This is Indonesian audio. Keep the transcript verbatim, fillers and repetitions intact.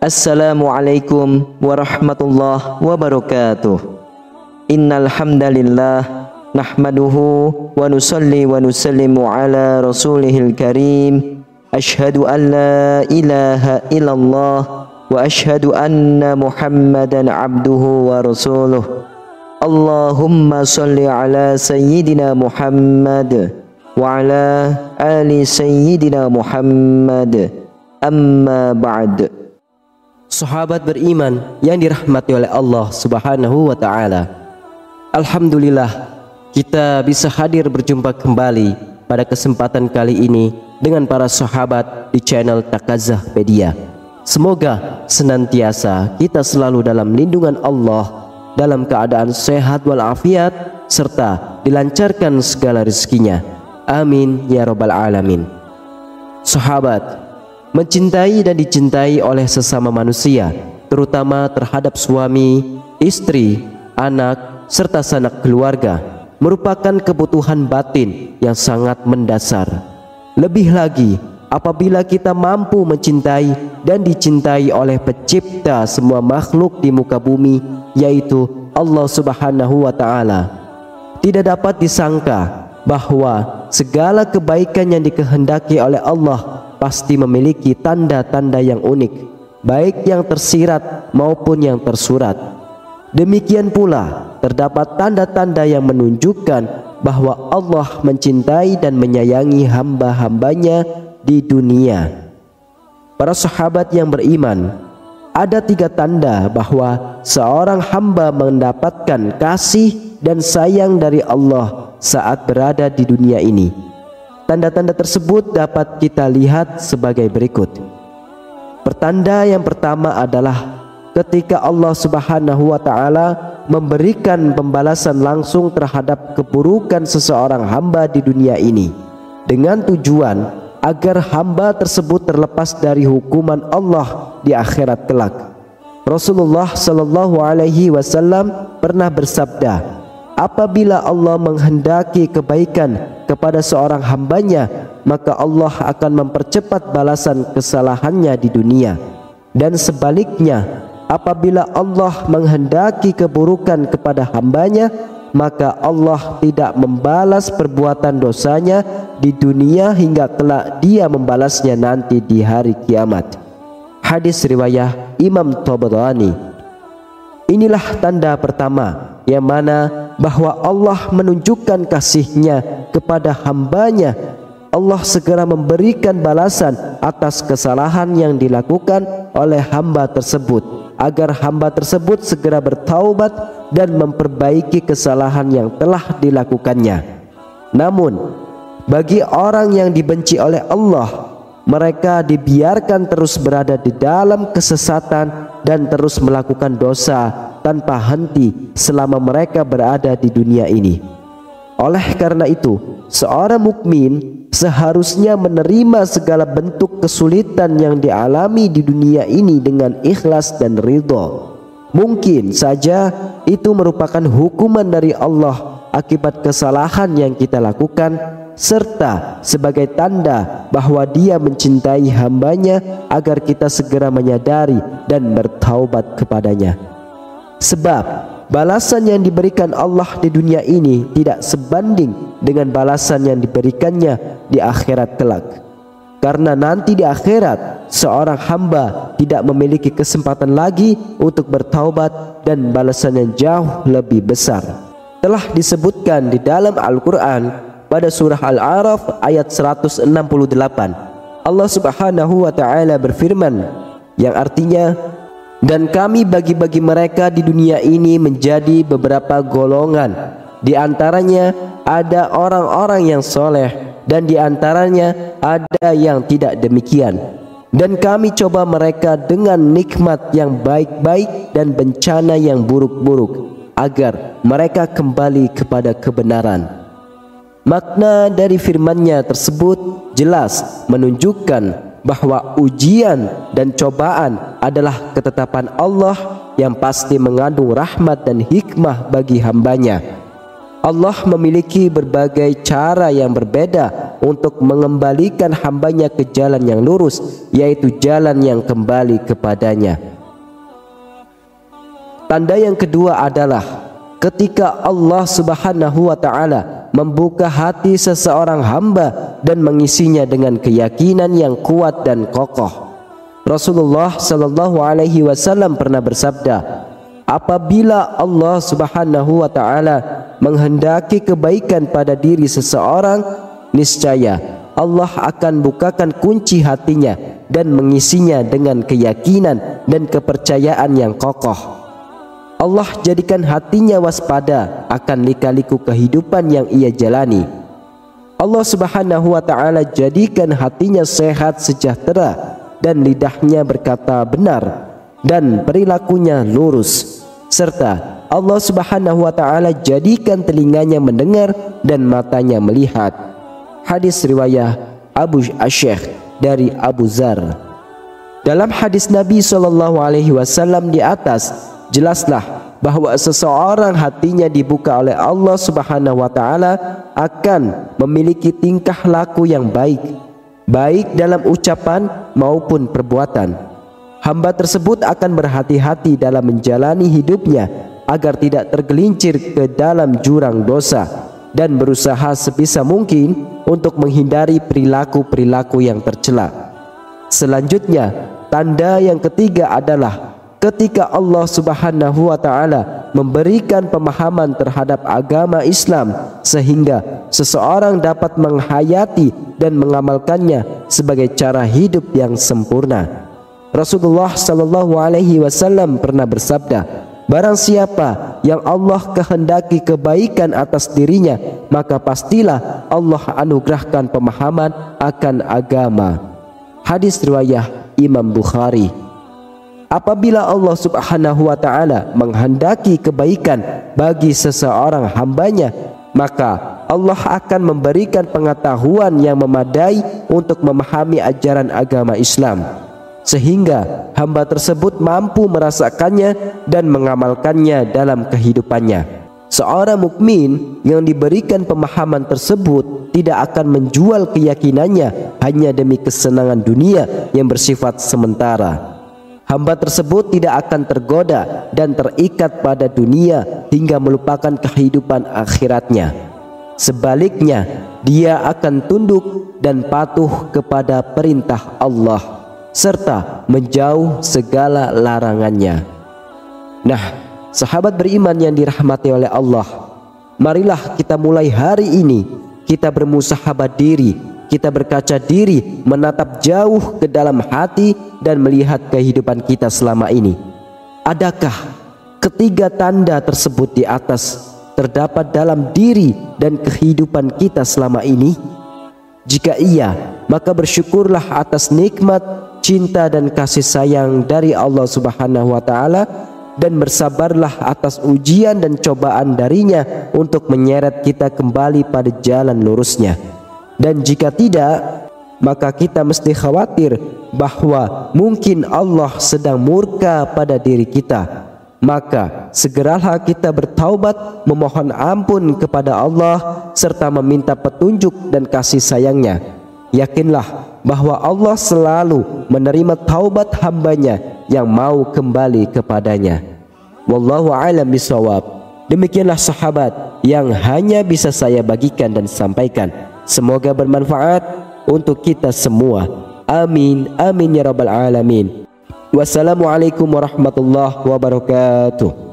Assalamualaikum warahmatullahi wabarakatuh. Innal hamdalillah nahmaduhu wa nusalli wa nusallimu ala rasulihil karim. Ashhadu an la ilaha illallah wa ashhadu anna Muhammadan abduhu wa rasuluh. Allahumma salli ala sayyidina Muhammad wa ala ali sayyidina Muhammad. Amma ba'd. Sahabat beriman yang dirahmati oleh Allah Subhanahu wa taala. Alhamdulillah kita bisa hadir berjumpa kembali pada kesempatan kali ini dengan para sahabat di channel Takazahpedia. Semoga senantiasa kita selalu dalam lindungan Allah, dalam keadaan sehat walafiat serta dilancarkan segala rezekinya. Amin ya rabbal alamin. Sahabat, mencintai dan dicintai oleh sesama manusia, terutama terhadap suami, istri, anak, serta sanak keluarga, merupakan kebutuhan batin yang sangat mendasar. Lebih lagi apabila kita mampu mencintai dan dicintai oleh pencipta semua makhluk di muka bumi, yaitu Allah Subhanahu wa taala. Tidak dapat disangka bahwa segala kebaikan yang dikehendaki oleh Allah pasti memiliki tanda-tanda yang unik, baik yang tersirat maupun yang tersurat. Demikian pula terdapat tanda-tanda yang menunjukkan bahwa Allah mencintai dan menyayangi hamba-hambanya di dunia. Para sahabat yang beriman, ada tiga tanda bahwa seorang hamba mendapatkan kasih dan sayang dari Allah saat berada di dunia ini. Tanda-tanda tersebut dapat kita lihat sebagai berikut. Pertanda yang pertama adalah ketika Allah Subhanahu wa taala memberikan pembalasan langsung terhadap keburukan seseorang hamba di dunia ini, dengan tujuan agar hamba tersebut terlepas dari hukuman Allah di akhirat kelak. Rasulullah Shallallahu alaihi wasallam pernah bersabda, apabila Allah menghendaki kebaikan kepada seorang hambanya, maka Allah akan mempercepat balasan kesalahannya di dunia. Dan sebaliknya, apabila Allah menghendaki keburukan kepada hambanya, maka Allah tidak membalas perbuatan dosanya di dunia hingga kelak dia membalasnya nanti di hari kiamat. Hadis riwayat Imam Tabrani. Inilah tanda pertama yang mana bahwa Allah menunjukkan kasihnya kepada hambanya. Allah segera memberikan balasan atas kesalahan yang dilakukan oleh hamba tersebut, agar hamba tersebut segera bertaubat dan memperbaiki kesalahan yang telah dilakukannya. Namun bagi orang yang dibenci oleh Allah, mereka dibiarkan terus berada di dalam kesesatan dan terus melakukan dosa tanpa henti selama mereka berada di dunia ini. Oleh karena itu, seorang mukmin seharusnya menerima segala bentuk kesulitan yang dialami di dunia ini dengan ikhlas dan ridho. Mungkin saja itu merupakan hukuman dari Allah akibat kesalahan yang kita lakukan, serta sebagai tanda bahwa Dia mencintai hambanya agar kita segera menyadari dan bertaubat kepadanya. Sebab balasan yang diberikan Allah di dunia ini tidak sebanding dengan balasan yang diberikannya di akhirat kelak. Karena nanti di akhirat seorang hamba tidak memiliki kesempatan lagi untuk bertaubat dan balasan yang jauh lebih besar. Telah disebutkan di dalam Al-Quran pada surah Al-A'raf ayat seratus enam puluh delapan. Allah Subhanahu wa taala berfirman, yang artinya, dan kami bagi-bagi mereka di dunia ini menjadi beberapa golongan. Di antaranya ada orang-orang yang soleh, dan di antaranya ada yang tidak demikian. Dan kami coba mereka dengan nikmat yang baik-baik dan bencana yang buruk-buruk, agar mereka kembali kepada kebenaran. Makna dari firman-Nya tersebut jelas menunjukkan bahwa ujian dan cobaan adalah ketetapan Allah yang pasti mengandung rahmat dan hikmah bagi hambanya. Allah memiliki berbagai cara yang berbeda untuk mengembalikan hambanya ke jalan yang lurus, yaitu jalan yang kembali kepadanya. Tanda yang kedua adalah ketika Allah Subhanahu wa ta'ala membuka hati seseorang hamba dan mengisinya dengan keyakinan yang kuat dan kokoh. Rasulullah Shallallahu Alaihi Wasallam pernah bersabda, apabila Allah Subhanahu wa ta'ala menghendaki kebaikan pada diri seseorang, niscaya Allah akan bukakan kunci hatinya dan mengisinya dengan keyakinan dan kepercayaan yang kokoh. Allah jadikan hatinya waspada akan lika-liku kehidupan yang ia jalani. Allah Subhanahu wa ta'ala jadikan hatinya sehat sejahtera dan lidahnya berkata benar dan perilakunya lurus, serta Allah Subhanahu wa ta'ala jadikan telinganya mendengar dan matanya melihat. Hadis riwayat Abu Asy'akh dari Abu Zar. Dalam hadis Nabi Shallallahu Alaihi Wasallam di atas, jelaslah bahwa seseorang hatinya dibuka oleh Allah Subhanahu wa ta'ala akan memiliki tingkah laku yang baik, baik dalam ucapan maupun perbuatan. Hamba tersebut akan berhati-hati dalam menjalani hidupnya agar tidak tergelincir ke dalam jurang dosa dan berusaha sebisa mungkin untuk menghindari perilaku-perilaku yang tercela. Selanjutnya, tanda yang ketiga adalah ketika Allah Subhanahu wa ta'ala memberikan pemahaman terhadap agama Islam sehingga seseorang dapat menghayati dan mengamalkannya sebagai cara hidup yang sempurna. Rasulullah Shallallahu Alaihi Wasallam pernah bersabda, barang siapa yang Allah kehendaki kebaikan atas dirinya, maka pastilah Allah anugerahkan pemahaman akan agama. Hadis riwayat Imam Bukhari. Apabila Allah Subhanahu wa ta'ala menghendaki kebaikan bagi seseorang hambanya, maka Allah akan memberikan pengetahuan yang memadai untuk memahami ajaran agama Islam, sehingga hamba tersebut mampu merasakannya dan mengamalkannya dalam kehidupannya. Seorang mukmin yang diberikan pemahaman tersebut tidak akan menjual keyakinannya hanya demi kesenangan dunia yang bersifat sementara. Hamba tersebut tidak akan tergoda dan terikat pada dunia hingga melupakan kehidupan akhiratnya. Sebaliknya, dia akan tunduk dan patuh kepada perintah Allah serta menjauh segala larangannya. Nah, sahabat beriman yang dirahmati oleh Allah, marilah kita mulai hari ini kita bermusahabat diri, kita berkaca diri, menatap jauh ke dalam hati dan melihat kehidupan kita selama ini. Adakah ketiga tanda tersebut di atas terdapat dalam diri dan kehidupan kita selama ini? Jika iya, maka bersyukurlah atas nikmat, cinta dan kasih sayang dari Allah Subhanahu wa ta'ala, dan bersabarlah atas ujian dan cobaan darinya untuk menyeret kita kembali pada jalan lurusnya. Dan jika tidak, maka kita mesti khawatir bahwa mungkin Allah sedang murka pada diri kita. Maka segeralah kita bertaubat, memohon ampun kepada Allah serta meminta petunjuk dan kasih sayangnya. Yakinlah bahwa Allah selalu menerima taubat hambanya yang mau kembali kepadanya. Wallahu a'lam bishawab. Demikianlah sahabat yang hanya bisa saya bagikan dan sampaikan. Semoga bermanfaat untuk kita semua. Amin, amin ya rabbal alamin. Wassalamualaikum warahmatullahi wabarakatuh.